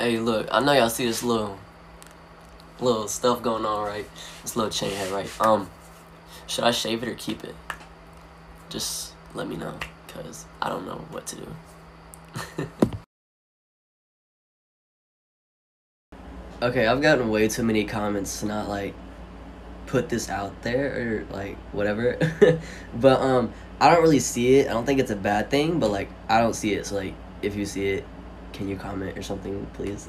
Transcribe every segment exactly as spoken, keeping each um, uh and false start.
Hey, look, I know y'all see this little, little stuff going on, right? This little chain head, right? Um, should I shave it or keep it? Just let me know, cause I don't know what to do. Okay, I've gotten way too many comments to not like put this out there or like whatever. But um, I don't really see it. I don't think it's a bad thing, but like I don't see it. So like, if you see it, can you comment or something, please?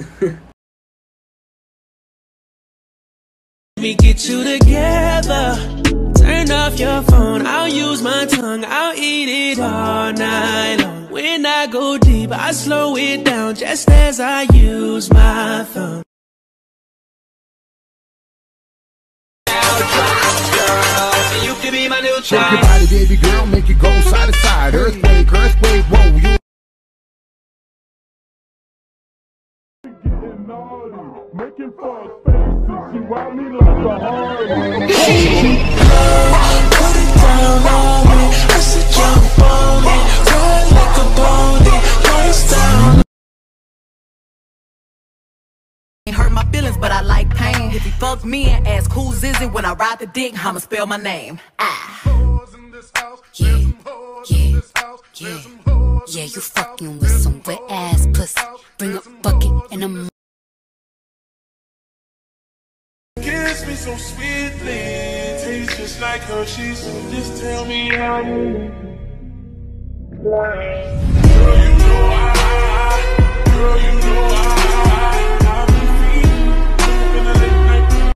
Me get you together. Turn off your phone. I'll use my tongue. I'll eat it all night long. When I go deep, I slow it down just as I use my thumb. You can be my new child. Shake your body, baby girl, make it go side to side. Earthquake, earthquake, whoa, you. Getting naughty, making fuck faces. She want me like a Harley. Put it down on me. I said jump on me. Ride like a pony. Face down. Ain't hurt my feelings, but I like pain. If he fuck me and ask who's is it when I ride the dick, I'ma spell my name. Ah. Yeah, yeah, yeah, yeah, you fucking with some wet ass pussy. Bring a bucket and a Kiss me so sweetly, tastes just like Hershey's. So just tell me how you. Girl, you know I, girl, you know I, I've been feeling in a late night.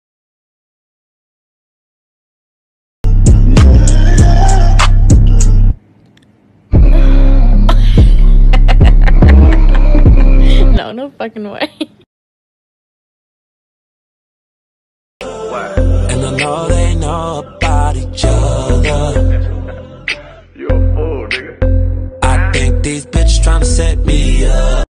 No, no fucking way. And I know they know about each other. You a fool, nigga. I think these bitches tryna set me up.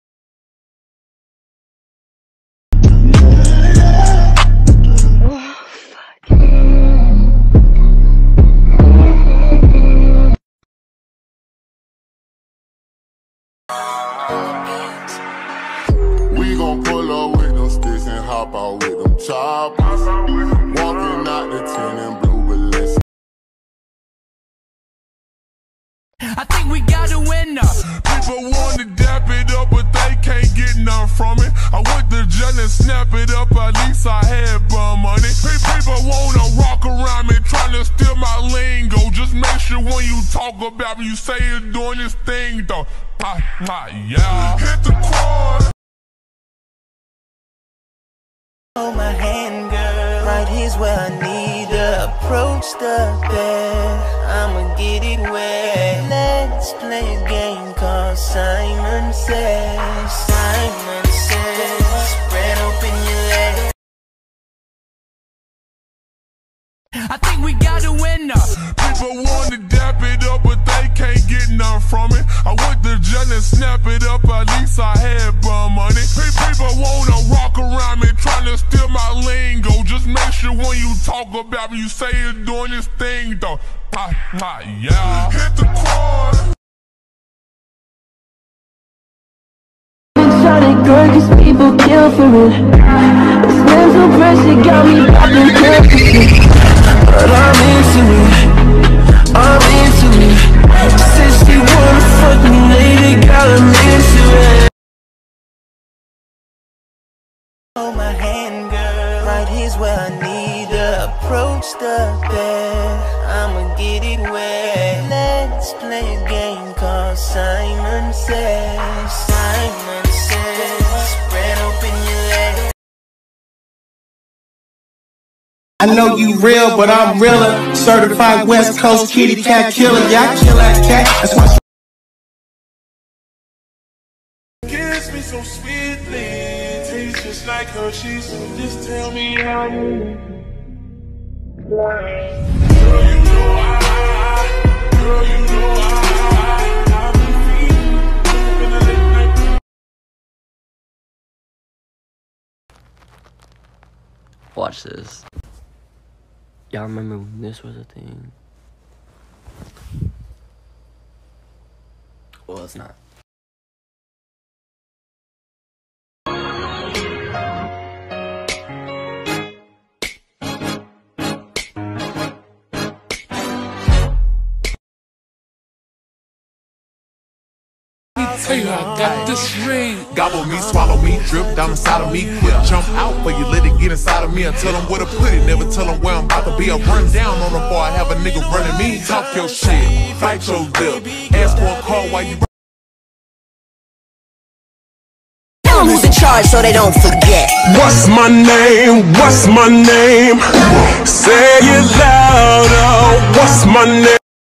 We gon' pull up with them sticks and hop out with them choppers. Walking out the tin and blue balloons. I think we got a winner. People want to dap it up, but they can't get none from it. I went to jail and snap it up, at least I had bum money. People wanna rock around me, trying to steal my lingo. Just make sure when you talk about me, you say you're doing this thing, though. Ah, ah, yeah. Hit the quad. Hold my hand, girl. Right here's where I need to approach the bed. I'ma get it wet. Let's play a game called Simon Says. Simon Says. Spread open your legs. I think we got a winner. People want to dap it up, but they can't get none from it. I went to jail and snap it up, at least I had bum money. People wanna rock around me, trying to steal my lingo. Just make sure when you talk about me, you say you're doing this thing, though. Ah, ah, yeah. Hit the quad. Exotic girl, cause people kill for it. This mental pressure got me popping purposes. But I'm into it, I'm into it. Since she wanna fuck me later, got I'm into it. Hold my hand, girl. Right here's where I need to approach the bed. I'ma get it wet. Let's play a game called Simon Says. Simon Says. Spread open your legs. I know you real, but I'm realer. Certified West Coast kitty cat killer. Yeah, I kill that cat. That's why. Kiss me so sweetly, tastes just like Hershey's. So just tell me how you. Girl, you know I, girl, you know I, I've been feeling in a late night. Watch this. Y'all remember when this was a thing? Well, it's not. Hey, I got this ring. Gobble me, swallow me, drip down inside of me. Quick jump out for you, let it get inside of me. I tell them where to put it, never tell them where I'm about to be. I run down on them before I have a nigga running me. Talk your shit, fight your lip. Ask for a call while you. Tell them who's in charge so they don't forget. What's my name? What's my name? Say it louder. What's my name?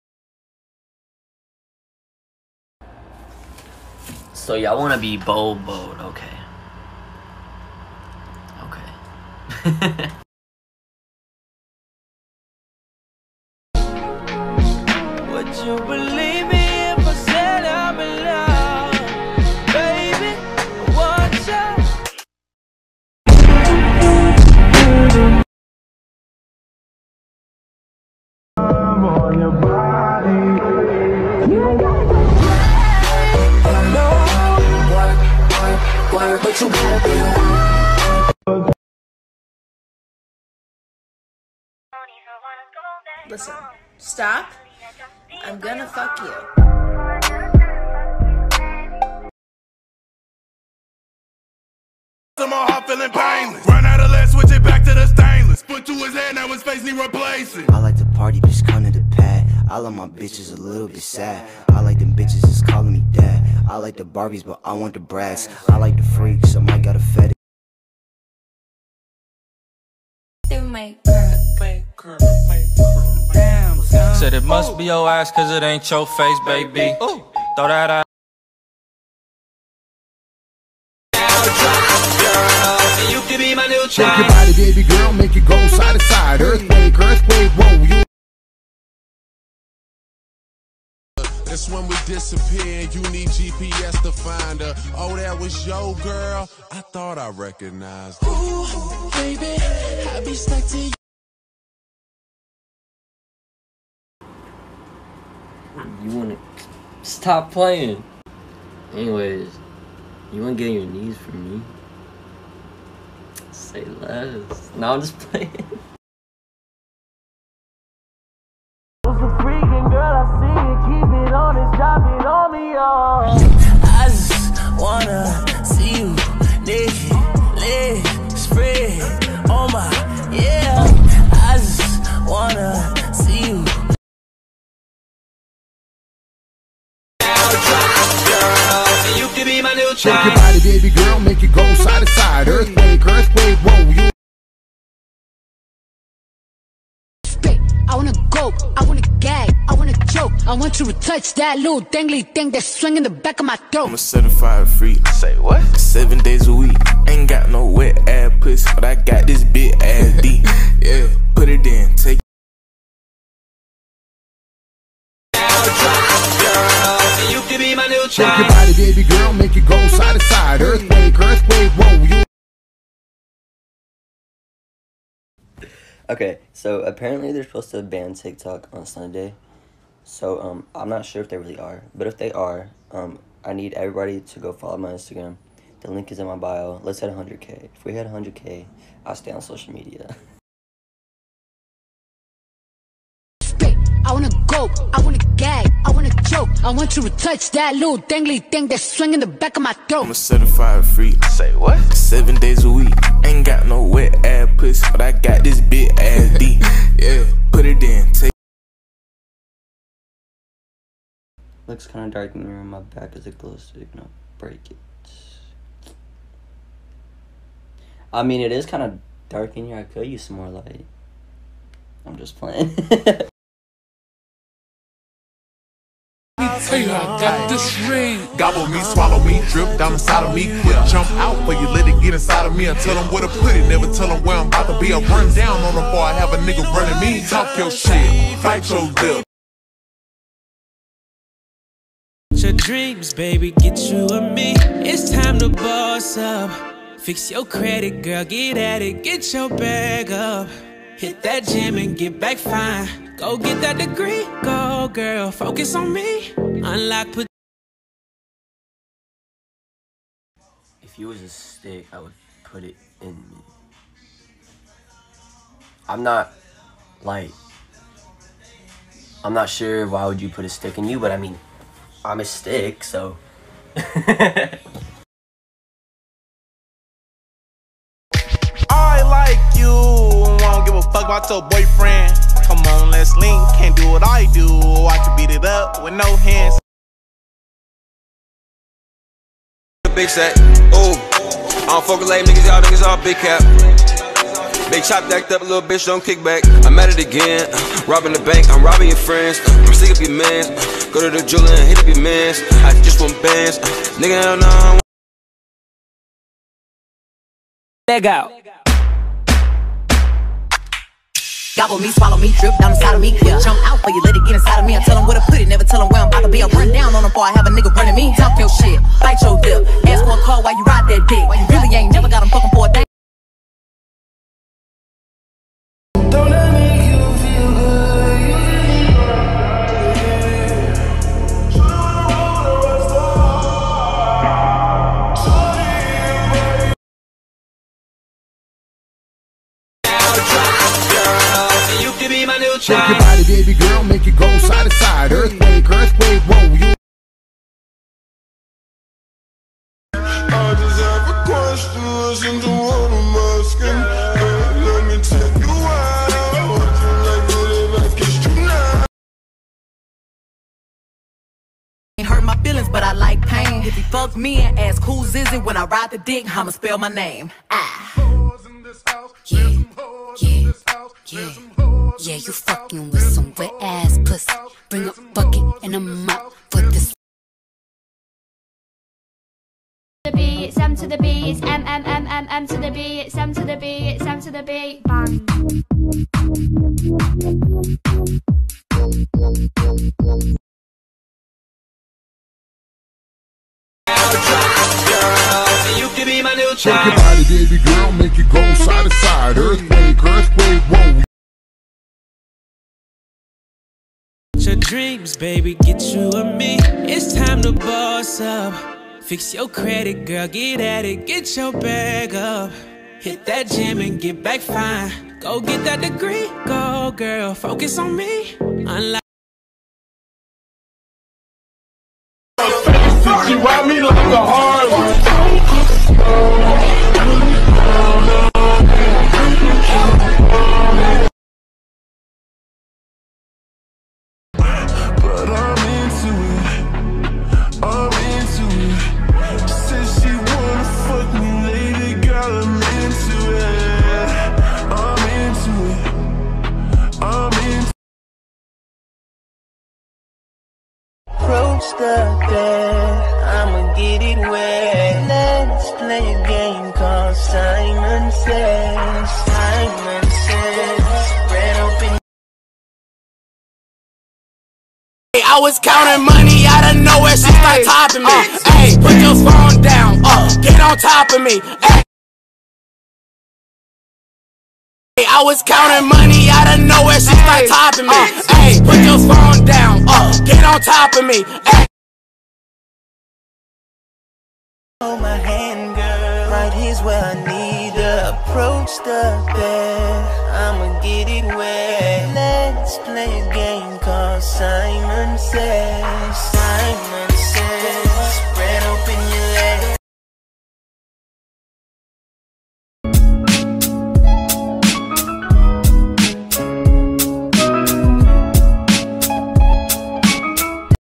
So y'all wanna be bold, bold, okay. Okay. Would you believe me if I said I'm in love? Baby, watch out. I'm on your body. But you gotta be Listen, stop. I'm gonna fuck you. My heart feeling painless. Run out of lead, switch it back to the stainless. Put to his head, now his face need replacing. I like to party, bitch, come to the pad. I love my bitches a little bit sad. I like them bitches just calling me dad. I like the Barbies, but I want the brags. I like the freaks, I might got a fetish. Said it must be your ass cause it ain't your face, baby. Throw that out. Shake your body, baby girl, make it go side to side. Earthquake, earthquake, whoa, you. That's when we disappear and you need G P S to find her. Oh, that was your girl. I thought I recognized her. Ooh, baby, I be stuck to you. You wanna stop playing. Anyways, you wanna get on your knees for me? Say less. No, I'm just playing. Was a freaking girl, I see it, keep it on it, drop it on me, oh. I just wanna see you naked, leg spread on my, yeah. I just wanna see you. You can be my new Shake your body, baby girl, make it go side to side. Earthquake, earthquake, whoa, you. I wanna go, I wanna gag, I wanna choke. I want you to touch that little dangly thing that's swinging the back of my throat. I'm a certified freak. Say what? Seven days a week. Ain't got no wet ass pussy, but I got this big ass D. Yeah, put it in, take. You can be my new Shake your body, baby girl, make it go side to side. Earthquake, earthquake, whoa, you. Okay, so apparently they're supposed to ban TikTok on Sunday. So um, I'm not sure if they really are, but if they are, um, I need everybody to go follow my Instagram. The link is in my bio. Let's hit one hundred K. If we hit one hundred K, I'll stay on social media. I wanna go, I wanna gag, I wanna choke. I want you to touch that little dangly thing that's swinging the back of my throat. I'm a certified freak. Say what? Seven days a week. Ain't got no wet ass pussy, but I got this big ass D. Yeah, put it in, take. Looks kind of dark in the room. My back is a glow stick. No, break it. I mean, it is kind of dark in here. I could use some more light. I'm just playing. Hey, I got this ring. Gobble me, swallow me, drip down inside of me. Quick jump out for you, let it get inside of me. I tell them where to put it, never tell them where I'm about to be. I run down on them before I have a nigga running me. Talk your shit, fight your lip. Your dreams, baby, get you and me. It's time to boss up. Fix your credit, girl, get at it, get your bag up. Hit that gym and get back fine. Go get that degree, go girl, focus on me. Unlock, put. If you was a stick, I would put it in me. I'm not, like, I'm not sure why would you put a stick in you, but I mean, I'm a stick, so I like you, won't give a fuck about your boyfriend. Come on, let's link, can't do what I do. I can beat it up with no hands. Big set, ooh, I don't fuck with lame niggas, y'all niggas all big cap. Big chop decked up, a little bitch don't kick back. I'm at it again, robbing the bank, I'm robbing your friends. I'm sick of your mans, go to the jeweler and hit up your mans. I just want bands, nigga hell no. Leg out. Gobble me, swallow me, drip down inside of me. Yeah. Jump out for you, let it get inside of me. I tell them where to put it, never tell them where I'm about to be. I run down on them before I have a nigga running me. Talk your shit, bite your lip. Ask for a call while you ride that dick. You really ain't never got them fucking for a thing. Don't let me make you feel good. You can be my new Shake your body, baby girl, make it go side to side. Earthquake, earthquake, whoa, you. I just have a question to one of my skin. Let me take you out. Would you like to live like it's tonight? Ain't hurt my feelings, but I like pain. If he fuck me and ask who's is it when I ride the dick, I'ma spell my name. Ah. Yeah, yeah, yeah. Yeah, you fucking with some wet ass pussy. Bring a bucket and a mop for this. The B, it's M to the B, it's M M M M M to the B, it's M to the B, it's M to the B, bang. You can be my new Shake your body, baby girl, make it go side to side. Earthquake, earthquake, whoa. Your dreams, baby, get you and me. It's time to boss up. Fix your credit, girl, get at it, get your bag up. Hit that gym and get back fine. Go get that degree, go girl, focus on me. Unlike She ride me like a hard one. But I'm into it, I'm into it. Says she wanna fuck me later, girl, I'm into it. I'm into it, I'm into it. Approach the bed, I'ma get it wet. Let's play a game called Simon Says. Simon Says, spread open. I was counting money out of nowhere, she started topping me. Hey, put your phone down, uh, get on top of me. Ay. I was counting money out of nowhere, she started topping me. Hey, put your phone down, uh, get on top of me. Ay. Hold my hand, girl, right here's where I need her. Approach the bed, I'ma get it wet. Let's play a game called Simon Says. Simon